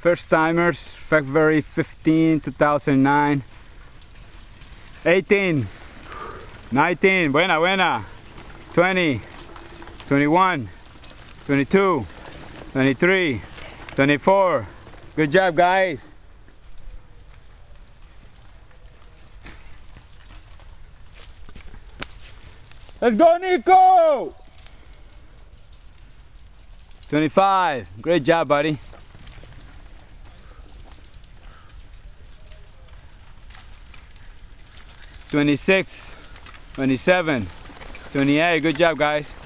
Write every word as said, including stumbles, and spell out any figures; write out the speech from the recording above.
first timers, February fifteenth two thousand nine. eighteen, nineteen, buena, buena. twenty, twenty-one, twenty-two, twenty-three, twenty-four. Good job, guys. Let's go, Nico! twenty-five. Great job, buddy. twenty-six, twenty-seven, twenty-eight. Good job, guys.